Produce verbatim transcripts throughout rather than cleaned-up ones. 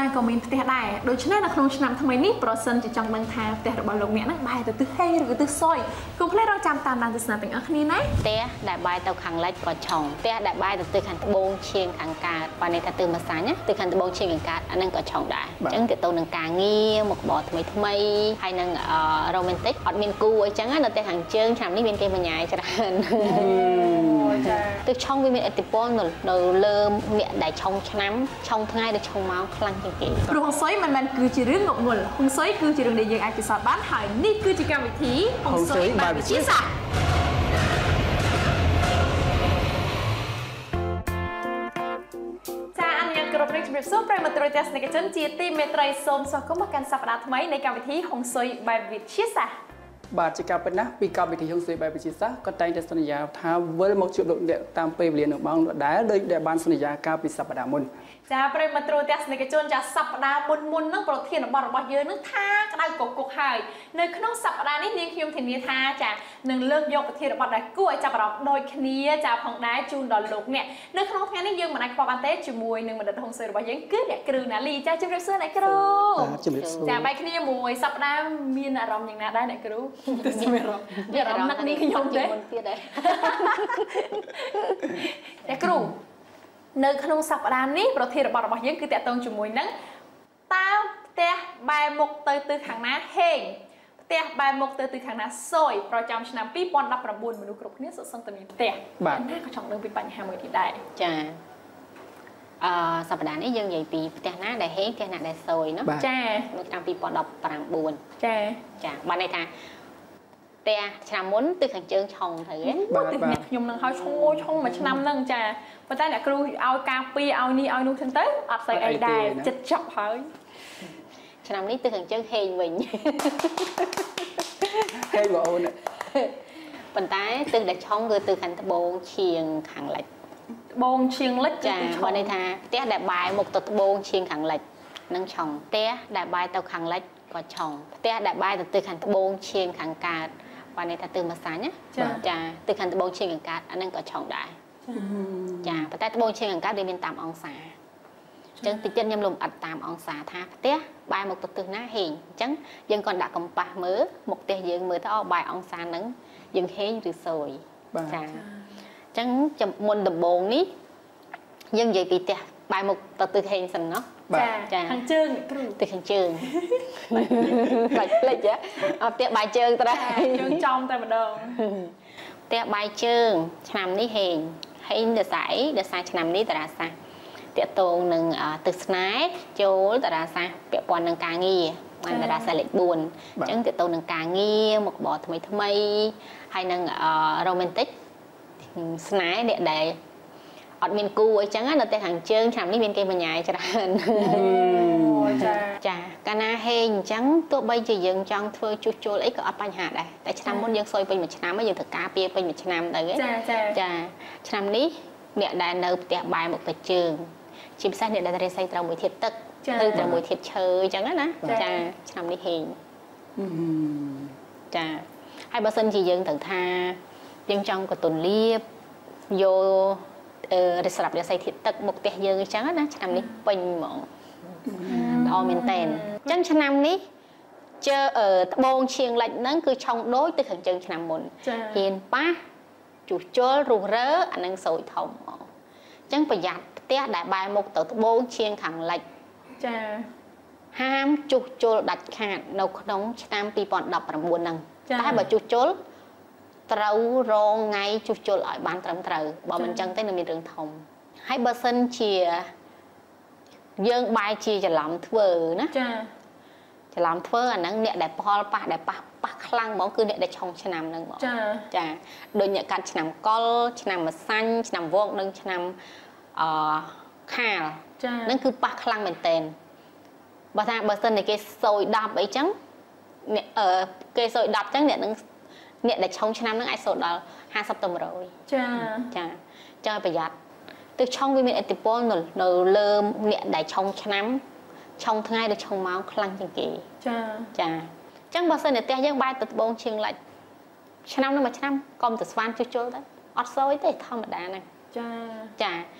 ចាក៏មានផ្ទះដែរដូច្នេះនៅក្នុងឆ្នាំថ្មីនេះប្រសិនជាចង់ដឹងថាផ្ទះរបស់លោកអ្នកហ្នឹងបែរទៅទិសហេងឬក៏ទិសសុយកុំភ្លេចរងចាំតាមដានទស្សនាទាំងអស់គ្នាណាផ្ទះដែលបែរទៅខាងលិចក៏ឆុងផ្ទះដែលបែរទៅទិសខាងត្បូងឈៀងខាងកើតបើនេះថាទិសម្សាញ់ណាទិសខាងត្បូងឈៀងខាងកើតអាហ្នឹងក៏ឆុងដែរអញ្ចឹងទៅទៅនឹងការងារមុខរបរថ្មីថ្មីហើយនឹងរ៉ូមែនទិកអត់មានគូអីចឹងណានៅតែខាងជើងឆ្នាំនេះមានគេបញ្ញាយច្រើនចាទិសឆុងវាមានឥទ្ធិពលនៅលើអ្នកដែលឆុងឆ្នាំឆុងថ្ងៃឬឆុងម៉ោងខ្លាំងជាងគេព្រោះហុងស៊ុយមិនមែនគឺជារឿងងប់ងល់ហុងស៊ុយគឺជារឿងដែលយើងអាចពិសោធន៍បានហើយនេះគឺជាកម្មវិធីហុងស៊ុយបែបវិទ្យាសាស្ត្រចាអញ្ញាគ្រប់នេះជំរាបសួរប្រិយមិត្តទស្សនិកជនជាទីមេត្រីសូមស្វាគមន៍មកកាន់សប្តាហ៍ថ្មីនៃកម្មវិធីហុងស៊ុយបែបវិទ្យាសាស្ត្របាទជាការពិតណាស់ពីកម្មវិធីហុងស៊ុយបែបវិទ្យាសាស្ត្រក៏តែងតែសន្យាថាវិលមកជួបលោកអ្នកតាមពេលវេលានឹងបងដែរដោយដែលបានសន្យាកាលពីសប្តាហ៍មុនចាប្រិយមិត្តទស្សនិកជនចាសប្តាហ៍មុនមុនហ្នឹងប្រធានបទរបស់យើងនឹងថាក្តៅកគុកហើយនៅក្នុងសប្តាហ៍នេះនាងខ្ញុំធានាថាចានឹងលើកយកប្រធានបទដែលគួរឲ្យចាប់អារម្មណ៍ដូចគ្នាចាផងដែរជូនដល់លោកអ្នកនៅក្នុងថ្ងៃនេះយើងមិនអាចខ្វះបានទេជាមួយនឹងបណ្ឌិតហុងស៊ុយរបស់យើងគឺអ្នកគ្រូណាលីចាជម្រាបសួរអ្នកគ្រូចាបែកគ្នាមួយសប្តាហ៍មានអារម្មណ៍យ៉ាងណាដែរអ្នកគ្រូទៅមានអារម្មណ៍មានអារម្មណ៍ណាស់នេះខ្ញុំទេទៀតដែរអ្នកគ្រូនៅក្នុងសប្តាហ៍នេះប្រធានបទរបស់យើងគឺតាក់ទងជាមួយនឹងតើផ្ទះបែរមុខទៅទិសខាងណាហេងផ្ទះបែរមុខទៅទិសខាងណាស៊ុយប្រចាំឆ្នាំពីរពាន់ដប់ប្រាំបួនមនុស្សគ្រប់គ្នាសុទ្ធសឹងតែមានផ្ទះណាក៏ចង់ដឹងពីបញ្ហាមួយនេះដែរចាអឺសប្តាហ៍នេះយើងនិយាយពីផ្ទះណាដែលហេងផ្ទះណាដែលស៊ុយណាចានៅឆ្នាំពីរពាន់ដប់ប្រាំបួនចាចាបានន័យថាផ្ទះឆ្នាំមុនទិសខាងជើងឆុងទៅហ៎បាទបាទខ្ញុំនឹងឲ្យឆុងឆុងមួយឆ្នាំហ្នឹងចាប៉ុន្តែអ្នកគ្រូឲ្យការពីឲ្យនេះឲ្យនោះចឹងទៅអត់ស្អីអីដែរចិត្តចប់ហើយឆ្នាំនេះទិសខាងជើងហេងវិញហេងបងអូនប៉ុន្តែទិសដែលឆុងគឺទិសខាងត្បូងឈៀងខាងលិចត្បូងឈៀងលិចចាបានន័យថាផ្ទះដែលបែរមុខទៅត្បូងឈៀងខាងលិចនឹងឆុងផ្ទះដែលបែរទៅខាងលិចក៏ឆុងផ្ទះដែលបែរទៅទិសខាងត្បូងឈៀងខាងកើតបានន័យថាទិសម្សាញ់ណាចាទិសខាងត្បូងឈៀងខាងកើតអាហ្នឹងក៏ឆុងដែរចាប៉ុន្តែត្បូងឈៀងខាងកើតវាមានតាមអង្សាអញ្ចឹងតិចទៀតខ្ញុំលំអិតតាមអង្សាថាផ្ទះបែរមុខទៅទិសណាហេងអញ្ចឹងយើងគាត់ដាក់កម្ប៉ាស់មើលមុខផ្ទះយើងមើលទៅអូបែរអង្សាហ្នឹងយើងហេងឬស៊ុយចាអញ្ចឹងមុនដំបូងនេះយើងនិយាយពីផ្ទះបែរមុខទៅទិសហេងសិនណាចាខាងជើងគ្រូទិសខាងជើងបាច់ភ្លេចហ៎អត់ផ្ទះបាយជើងត្រែជើងចំតែម្ដងផ្ទះបាយជើងឆ្នាំនេះហេងហេងដសាយដសាឆ្នាំនេះតារាសាស្ត្រតាក់ទងនឹងទិសស្នេហ៍ចូលតារាសាស្ត្រពាក់ព័ន្ធនឹងការងារបានតារាសាស្ត្រលេខបួនអញ្ចឹងតាក់ទងនឹងការងារមុខរបរថ្មីថ្មីហើយនឹងរ៉ូមែនទិកស្នេហ៍អ្នកដែលអត់មានគូអីចឹងនៅតែខាងជើងឆ្នាំនេះមានគេបញ្ញាយច្រើនចាចាកាលណាហេងអញ្ចឹងទោះបីជាយើងចង់ធ្វើជួសជុលអីក៏អត់បញ្ហាដែរតែឆ្នាំមុនយើងស៊ុយពេញមួយឆ្នាំហើយយើងត្រូវការពារពេញមួយឆ្នាំទៅចាចាចាឆ្នាំនេះអ្នកដែលនៅផ្ទះបែរមុខទៅជើងជាពិសេសអ្នកដែលរេស័យត្រូវមួយធាតុទឹកឬត្រូវមួយធាតុឈើអញ្ចឹងណាចាឆ្នាំនេះហេងចាហើយបើសិនជាយើងត្រូវថាយើងចង់កតុនលៀបយកអឺរស្រាប់រស័យធាតុទឹកមុខផ្ទះយើងអញ្ចឹងណាឆ្នាំនេះពេញហ្មងល្អមែនតើអញ្ចឹងឆ្នាំនេះជើត្បូងឈៀងលិចហ្នឹងគឺឆុងដូចទៅខាងជើងឆ្នាំមុនហ៊ានប៉ះជួសជុលរុះរើអានឹងសូយធំហ្មងអញ្ចឹងប្រយ័ត្នផ្ទះដែលបែរមុខទៅត្បូងឈៀងខាងលិចចាហាមជួសជុលដាច់ខាតនៅក្នុងឆ្នាំពីរពាន់ដប់ប្រាំបួនហ្នឹងតែបើជួសជុលត្រូវរងថ្ងៃជួសជុលឲ្យបានត្រឹមត្រូវបើមិនចឹងទេនឹងមានរឿងធំហើយបើសិនជាយើងបែរជាច្រឡំធ្វើណាចាច្រឡំធ្វើអាហ្នឹងអ្នកដែលផលប៉ះដែលប៉ះប៉ះខ្លាំងហ្មងគឺអ្នកដែលឆុងឆ្នាំហ្នឹងហ្មងចាចាដូចអ្នកកាត់ឆ្នាំកុលឆ្នាំម្សាញ់ឆ្នាំវងនិងឆ្នាំអឺខាលចាហ្នឹងគឺប៉ះខ្លាំងមែនតើបើថាបើសិនតែគេស៊យដប់អីចឹងអ្នកអឺគេស៊យដប់ចឹងអ្នកនឹងអ្នកដែលឆុងឆ្នាំហ្នឹងអាចសូត្រដល់ห้าสิบទៅmột trăm ចាចាចង់ប្រយ័ត្នទិសឆុងវាមានឥទ្ធិពលនៅនៅលើអ្នកដែលឆុងឆ្នាំឆុងថ្ងៃឬឆុងម៉ោងខ្លាំងជាងគេចាចាអញ្ចឹងបើសិនតែផ្ទះយើងបែរទៅត្បូងឈៀងលិចឆ្នាំនឹងមួយឆ្នាំកុំទៅស្វានជួសជុលទៅអត់ស៊យទេធម្មតាហ្នឹងចាចា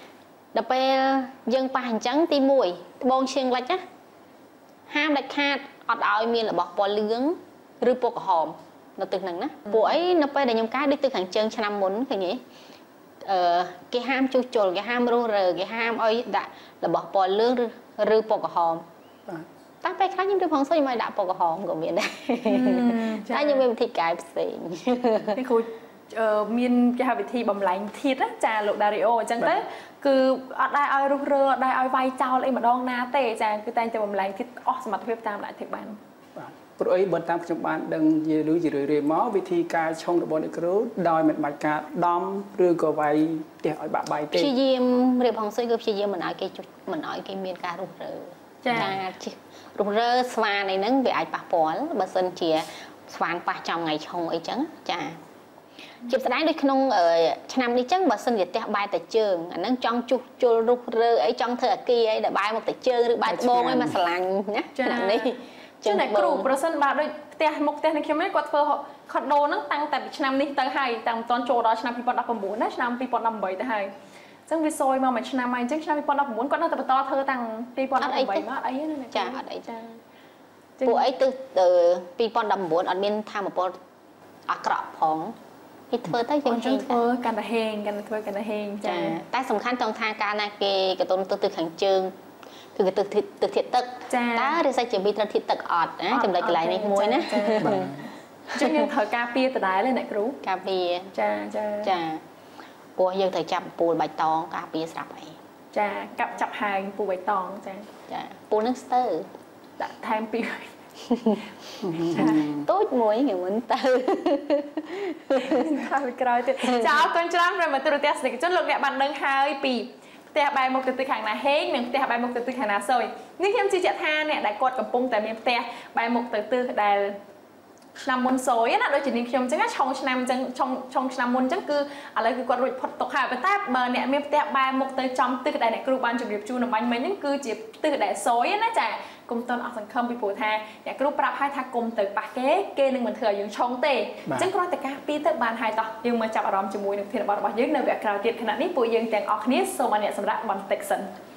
ដល់ពេលយើងប៉ះអញ្ចឹងទីមួយត្បូងឈៀងលិចណាហាមដាច់ខាតអត់ឲ្យមានរបស់ពណ៌លឿងឬពណ៌ក្រហមនៅទឹកហ្នឹងណាពួកអីនៅពេលដែលខ្ញុំកាយដូចទឹកខាងជើងឆ្នាំមុនឃើញទេអឺគេហាមជួសជុលគេហាមរុះរើគេហាមឲ្យដាក់របស់ពណ៌លឿងឬពណ៌ក្រហមតែពេលខ្លះខ្ញុំទៅផងសុយខ្ញុំឲ្យដាក់ពណ៌ក្រហមក៏មានដែរតែខ្ញុំមានវិធីកាយផ្សេងនេះគ្រូមានគេហៅវិធីបំលែងធាតុចាលោកដារីអូអញ្ចឹងទៅគឺអត់ដែរឲ្យរុះរើអត់ដែរឲ្យវាយចោលអីម្ដងណាទេចាគឺតែងតែបំលែងធាតុអស់សមត្ថភាពតាមដាក់ធាតុបានបាទព្រោះអីបើតាមខ្ញុំបានដឹងនិយាយឬជារឿយៗមកវិធីការឆុងរបស់អ្នកគ្រូដោយមិនបាច់ការដំឬក៏វាយផ្ទះឲ្យបាក់បាយទេព្យាយាមរៀបហងសុយគឺព្យាយាមមិនឲ្យគេជួយមិនឲ្យគេមានការរុះរើចារុះរើស្វានអីហ្នឹងវាអាចប៉ះពាល់បើសិនជាស្វានប៉ះចំថ្ងៃឆុងអីចឹងចាជាស្ដែងដូចក្នុងឆ្នាំនេះចឹងបើសិនជាផ្ទះបាយតែជើងអាហ្នឹងចង់ជុះជុលរុះរើអីចង់ធ្វើអាគីអីដែលបាយមកតែជើងឬបាយត្បូងអីមកស្រឡាញ់ណាឆ្នាំនេះចឹងតែគ្រូប្រសិនបើដូចផ្ទះមុខផ្ទះនេះខ្ញុំនេះគាត់ធ្វើខុនដូហ្នឹងតាំងតែពីឆ្នាំនេះទៅហើយតាំងមិនទាន់ចូលដល់ឆ្នាំពីរពាន់ដប់ប្រាំបួនណាឆ្នាំពីរពាន់ដប់ប្រាំបីទៅហើយចឹងវាសយមកមួយឆ្នាំហើយអញ្ចឹងឆ្នាំពីរពាន់ដប់ប្រាំបួនគាត់នៅតែបន្តធ្វើតាំងពីរពាន់ដប់ប្រាំបីមកអត់អីទេចាអត់អីចាពួកអីទៅពីរពាន់ដប់ប្រាំបួនអត់មានធម្មពលអាក្រក់ផងគេធ្វើទៅយើងហេងធ្វើកាន់តែហេងកាន់តែធ្វើកាន់តែហេងចាតែសំខាន់ត្រង់ថាការណាគេកតុនទៅទៅខាងជើងគឺទៅទៅធាតុទឹកតើរិស័យជាមីត្រូវធាតុទឹកអត់ណាចំណុចកន្លែងនេះមួយណាចឹងយើងត្រូវការពារដដែលទេអ្នកគ្រូការពារចាចាចាព្រោះយើងត្រូវចាប់ពូលបៃតងការពារស្រាប់អីចាកាប់ចាប់ហាងពូលបៃតងចាចាពូលនឹងស្ទើដាក់ថែមពីទូចមួយគេមិនទៅថាពីក្រោយទៀតចាអរគុណច្រើនប្រិមត្តទូរទស្សនិកជនលោកអ្នកបានដឹងហើយពីផ្ទះបែរមុខទៅទិសខាងណាហេងនិងផ្ទះបែរមុខទៅទិសខាងណាសយនេះខ្ញុំជឿជាក់ថាអ្នកដែលគាត់កំពុងតែមានផ្ទះបែរមុខទៅទិសដែលឆ្នាំមុនសយណាដូចជានាងខ្ញុំអញ្ចឹងឆុងឆ្នាំអញ្ចឹងឆុងឆុងឆ្នាំមុនអញ្ចឹងគឺឥឡូវគឺគាត់រួចផុតទុកហើយប៉ុន្តែបើអ្នកមានផ្ទះបែរមុខទៅចំទិសដែលអ្នកគ្រូបានជម្រាបជូននៅបាញ់មិញហ្នឹងគឺជាទិសដែលសយណាចាគុំតន់អស់សង្ឃឹមពីព្រោះថាអ្នកគ្រូប្រាប់ឲ្យថាគុំទៅប៉ះគេគេនឹងមិនធ្វើឲ្យយើងឆុងទេអញ្ចឹងគ្រាន់តែការពីទៅបានហើយតោះយើងមកចាប់អារម្មណ៍ជាមួយនឹងធានបទរបស់យើងនៅវគ្គក្រោយទៀតខណៈនេះពួកយើងទាំងអស់គ្នាសូមឲ្យអ្នកសម្រាប់បន្តិចសិន